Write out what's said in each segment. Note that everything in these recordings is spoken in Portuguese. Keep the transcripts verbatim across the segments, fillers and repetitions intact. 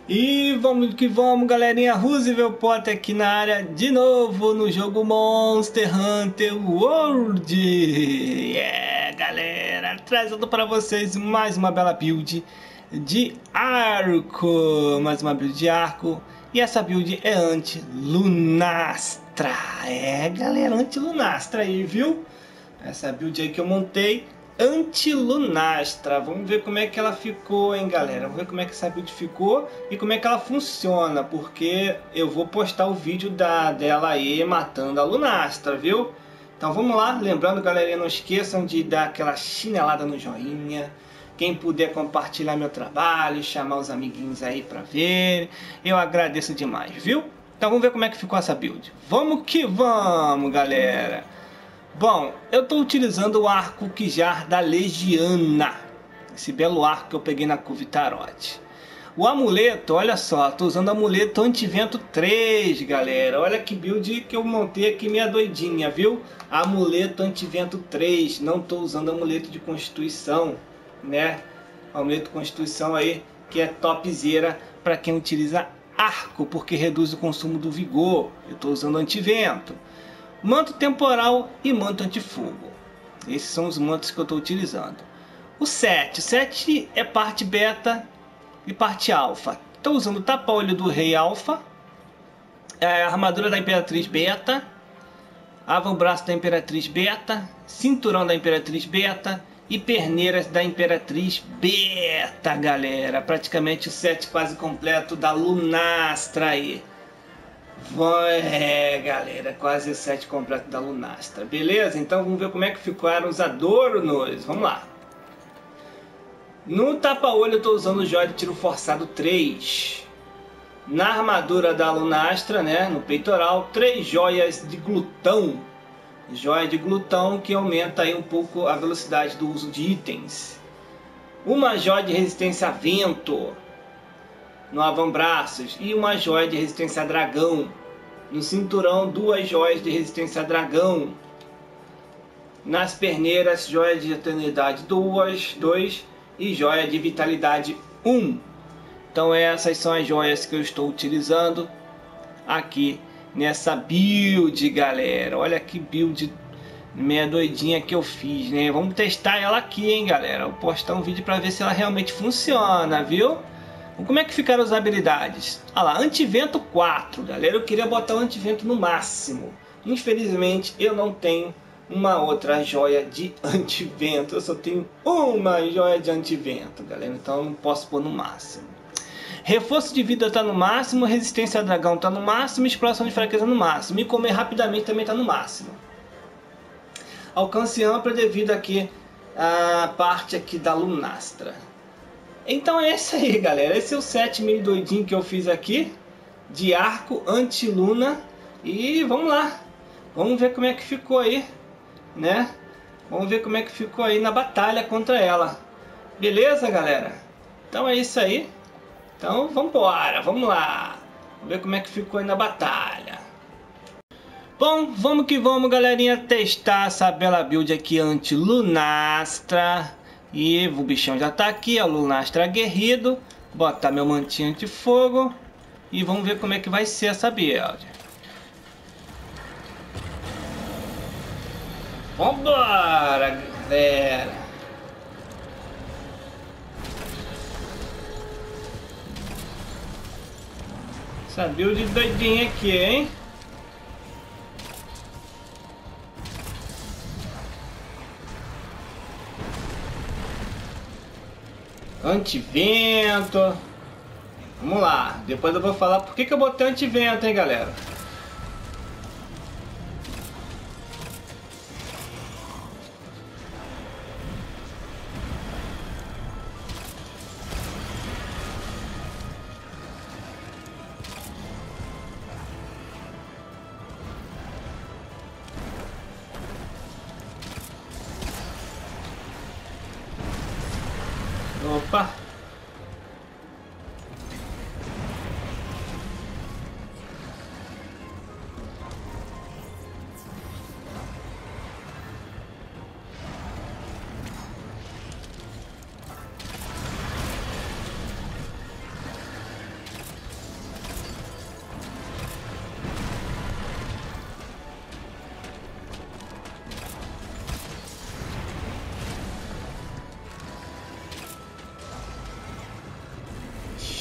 E vamos que vamos, galerinha. Roosevelt Potter aqui na área de novo no jogo Monster Hunter World. Yeah, galera, trazendo para vocês mais uma bela build de arco, mais uma build de arco. E essa build é anti-lunastra. É, galera, anti-lunastra aí, viu? Essa build aí que eu montei, anti-lunastra. Vamos ver como é que ela ficou, hein, galera. Vamos ver como é que essa build ficou e como é que ela funciona, porque eu vou postar o vídeo da, dela aí matando a lunastra, viu? Então vamos lá. Lembrando, galerinha, não esqueçam de dar aquela chinelada no joinha. Quem puder compartilhar meu trabalho, chamar os amiguinhos aí pra ver, eu agradeço demais, viu? Então vamos ver como é que ficou essa build. Vamos que vamos, galera. Bom, eu estou utilizando o arco Qijar da Legiana. Esse belo arco que eu peguei na Curve Tarot. O amuleto, olha só, estou usando o amuleto Antivento três, galera. Olha que build que eu montei aqui, minha doidinha, viu? Amuleto Antivento três, não estou usando amuleto de Constituição, né? Amuleto Constituição aí, que é topzera para quem utiliza arco, porque reduz o consumo do vigor. Eu estou usando Antivento. Manto temporal e manto antifogo. Esses são os mantos que eu estou utilizando. O sete. O sete é parte beta e parte alfa. Estou usando o tapa-olho do rei alfa, a armadura da imperatriz beta, avambraço da imperatriz beta, cinturão da imperatriz beta e perneiras da imperatriz beta, galera. Praticamente o set quase completo da lunastra aí. É, galera, quase o set completo da lunastra. Beleza? Então vamos ver como é que ficaram os adornos. Vamos lá. No tapa-olho eu estou usando o joia de tiro forçado três. Na armadura da lunastra, né, no peitoral, três joias de glutão. Joia de glutão que aumenta aí um pouco a velocidade do uso de itens. Uma joia de resistência a vento no avambraços e uma joia de resistência a dragão. No cinturão, duas joias de resistência a dragão. Nas perneiras, joia de eternidade duas, dois e joia de vitalidade um. Então essas são as joias que eu estou utilizando aqui nessa build, galera. Olha que build meia doidinha que eu fiz, né? Vamos testar ela aqui, hein, galera. Vou postar um vídeo para ver se ela realmente funciona, viu? Como é que ficaram as habilidades? Olha lá, antivento quatro, galera. Eu queria botar o antivento no máximo. Infelizmente, eu não tenho uma outra joia de antivento. Eu só tenho uma joia de antivento, galera. Então eu não posso pôr no máximo. Reforço de vida está no máximo. Resistência a dragão está no máximo. Exploração de fraqueza no máximo. E comer rapidamente também está no máximo. Alcance amplo devido aqui à parte aqui da lunastra. Então é isso aí, galera. Esse é o set meio doidinho que eu fiz aqui de arco anti-luna. E vamos lá. Vamos ver como é que ficou aí, né? Vamos ver como é que ficou aí na batalha contra ela. Beleza, galera? Então é isso aí. Então vamos embora, vamos lá. Vamos ver como é que ficou aí na batalha. Bom, vamos que vamos, galerinha, testar essa bela build aqui anti-lunastra. E o bichão já tá aqui, é o lunastra aguerrido. Botar meu mantinho de fogo. E vamos ver como é que vai ser essa build. Vambora, galera. Essa build doidinha aqui, hein? Antivento. Vamos lá. Depois eu vou falar por que que eu botei antivento, hein, galera. Opa!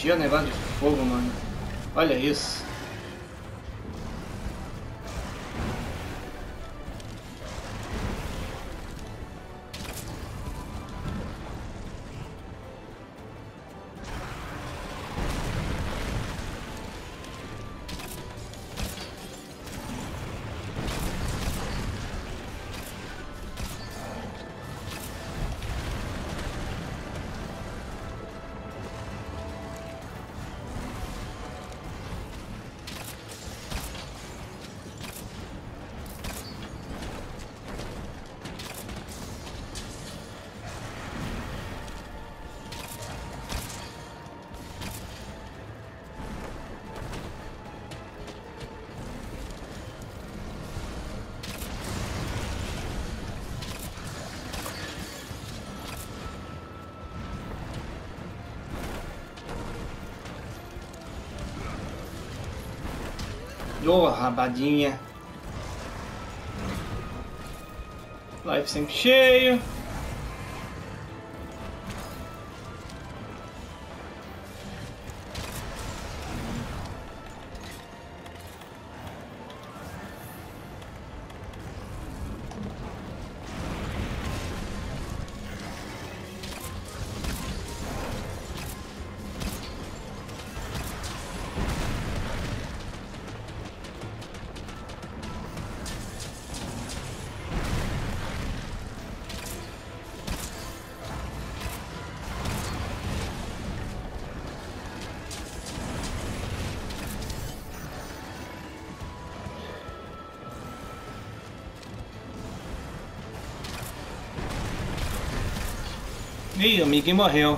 mexer o negócio de fogo, mano. Olha isso. Ô, oh, rabadinha. Life sempre cheio. Ih, o amiguinho morreu.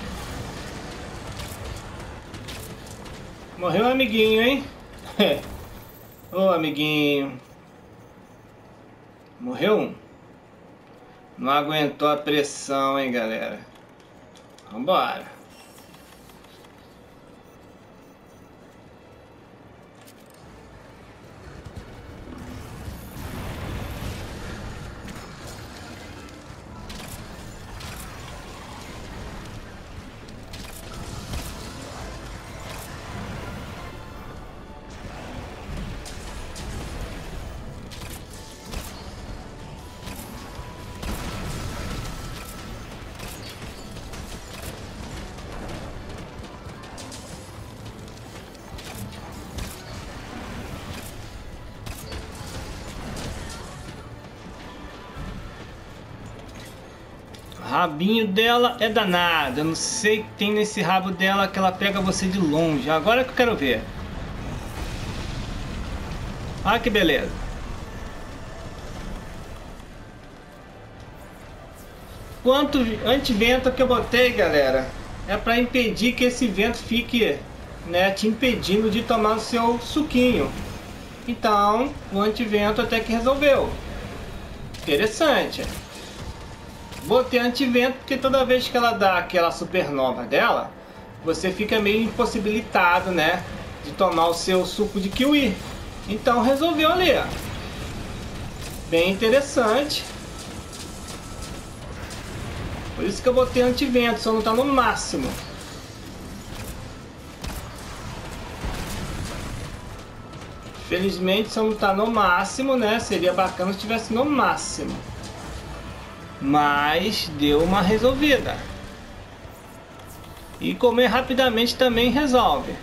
Morreu o amiguinho, hein? Ô, amiguinho. Morreu um. Não aguentou a pressão, hein, galera? Vambora. Rabinho dela é danado. Eu não sei o que tem nesse rabo dela que ela pega você de longe. Agora que eu quero ver. Olha que beleza. Quanto antivento que eu botei, galera, é para impedir que esse vento fique, né, te impedindo de tomar o seu suquinho. Então, o antivento até que resolveu. Interessante. Botei antivento porque toda vez que ela dá aquela supernova dela, você fica meio impossibilitado, né, de tomar o seu suco de kiwi. Então resolveu ali. Bem interessante. Por isso que eu botei antivento, só não tá no máximo. Felizmente só não tá no máximo, né? Seria bacana se tivesse no máximo. Mas deu uma resolvida. E comer rapidamente também resolve.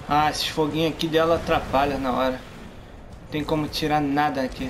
Ah, esses foguinhos aqui dela atrapalham na hora. Não tem como tirar nada aqui.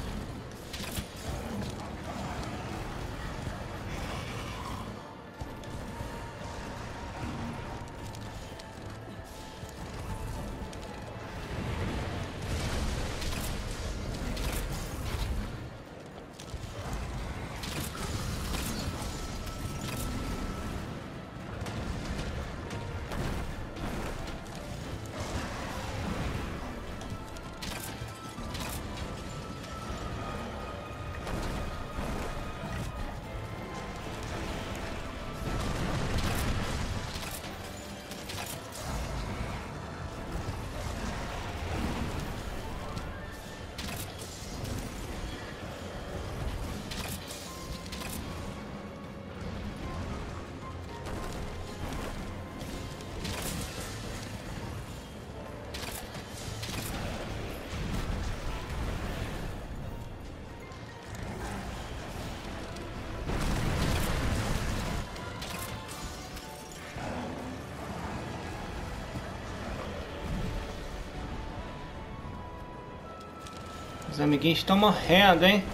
Os amiguinhos estão morrendo, hein?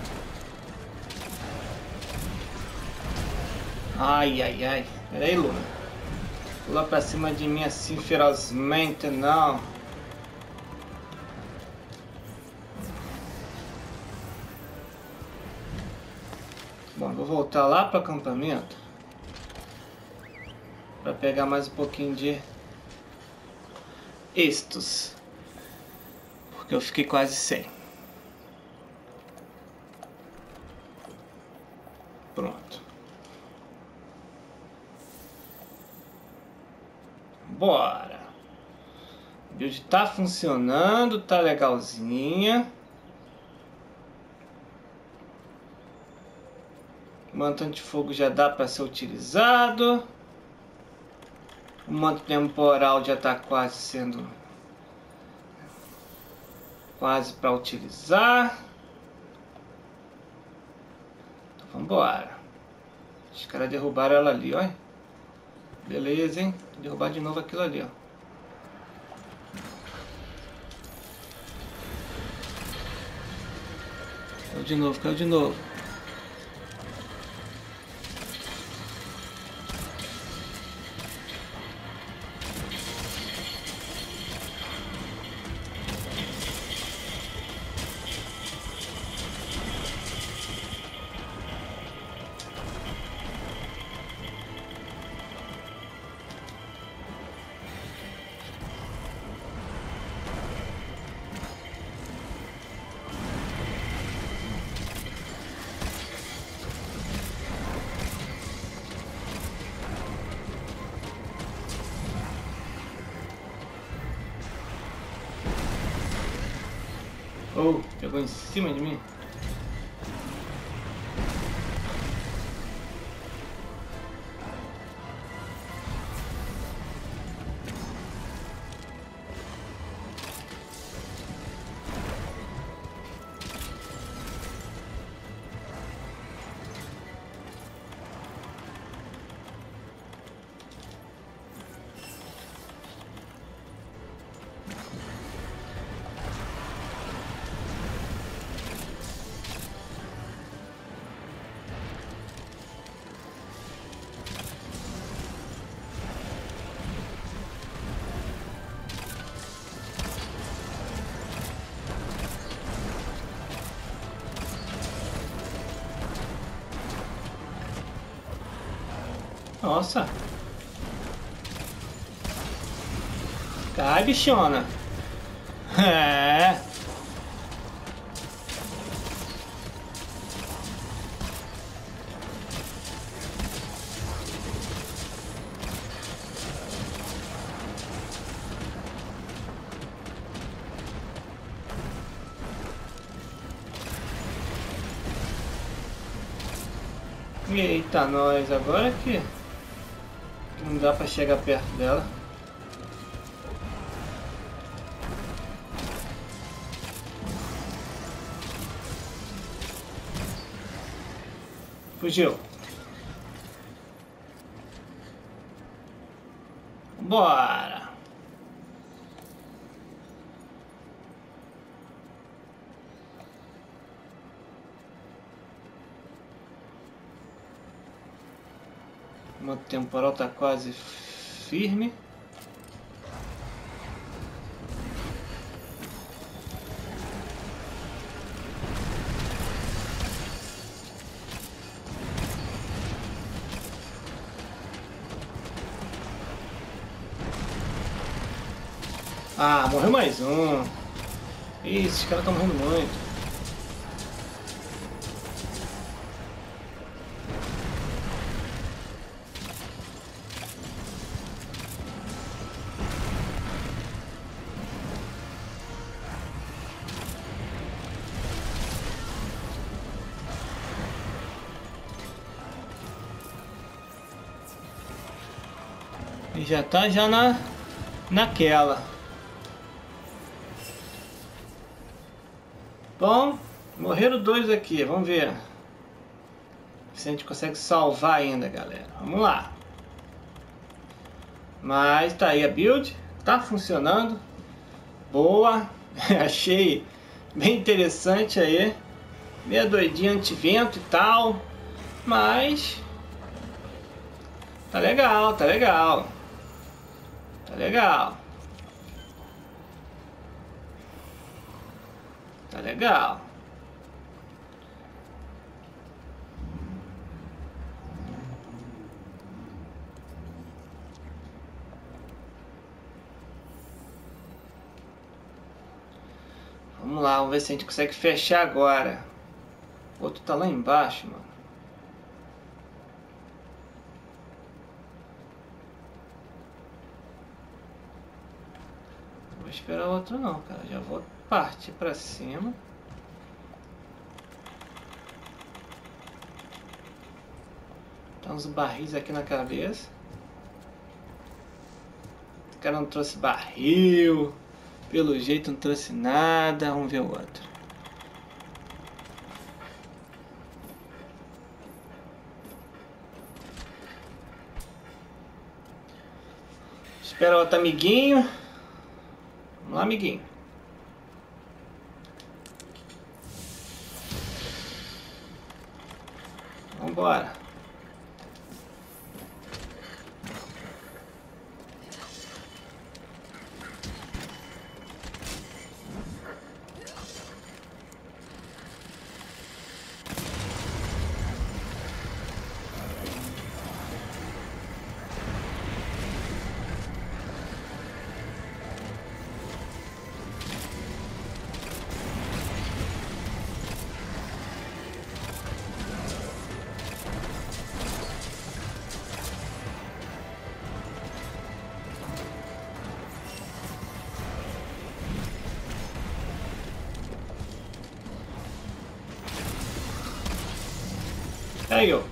Ai, ai, ai. Pera aí, Luna. Pula pra cima de mim assim ferozmente, não. Bom, vou voltar lá para o acampamento. Para pegar mais um pouquinho de estos. Porque eu fiquei quase sem. Pronto. Bora. A build tá funcionando, tá legalzinha. O manto antifogo já dá para ser utilizado. O manto temporal já tá quase sendo quase para utilizar. Então vamos embora. Os caras derrubaram ela ali, ó. Beleza, hein? Vou derrubar de novo aquilo ali, ó. Caiu de novo, caiu de novo. Oh, pegou em cima de mim. Nossa. Cai, bichona. É. Eita, nós, agora que não dá pra chegar perto dela. Fugiu. Bora. O temporal tá quase firme. Ah, morreu mais um. Ih, esses caras estão morrendo muito. E já tá já na naquela. Bom, morreram dois aqui, vamos ver se a gente consegue salvar ainda, galera. Vamos lá. Mas tá aí a build, tá funcionando. Boa, achei bem interessante aí. Meia doidinha anti-vento e tal, mas tá legal, tá legal. Tá legal. Tá legal. Vamos lá, vamos ver se a gente consegue fechar agora. O outro tá lá embaixo, mano. Não vou esperar o outro não, cara. Já vou partir pra cima. Tá uns barris aqui na cabeça. O cara não trouxe barril. Pelo jeito não trouxe nada. Vamos ver o outro. Espera o outro amiguinho. Vamos lá, amiguinho. Vambora. Aí, ó.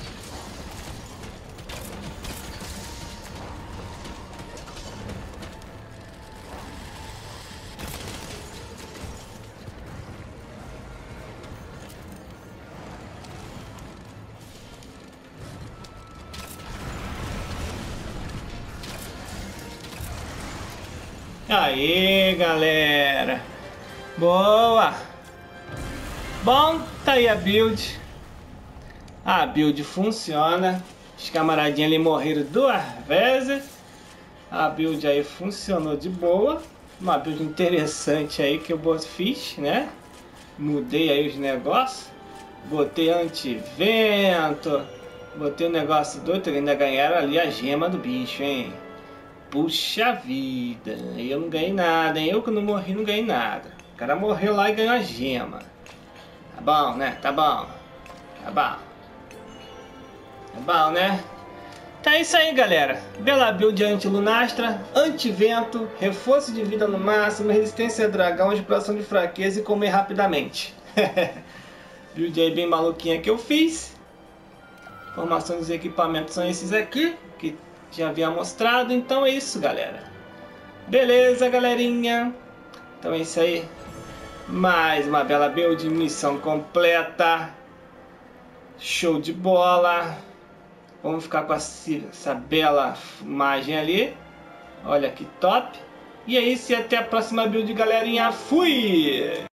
Aí, galera. Boa. Bom, tá aí a build. A build funciona. Os camaradinhos ali morreram duas vezes. A build aí funcionou de boa. Uma build interessante aí que eu fiz, né? Mudei aí os negócios. Botei anti-vento. Botei um negócio doido. Ainda ganharam ali a gema do bicho, hein? Puxa vida. Eu não ganhei nada, hein? Eu que não morri não ganhei nada. O cara morreu lá e ganhou a gema. Tá bom, né? Tá bom. Tá bom. É bom, né? Então é isso aí, galera. Bela build anti-lunastra, anti-vento, reforço de vida no máximo, resistência a dragão, exploração de fraqueza e comer rapidamente. Build aí bem maluquinha que eu fiz. Informações dos equipamentos são esses aqui, que já havia mostrado. Então é isso, galera. Beleza, galerinha? Então é isso aí. Mais uma bela build, missão completa. Show de bola. Vamos ficar com essa bela imagem ali. Olha que top. E é isso, e até a próxima build, galerinha. Fui!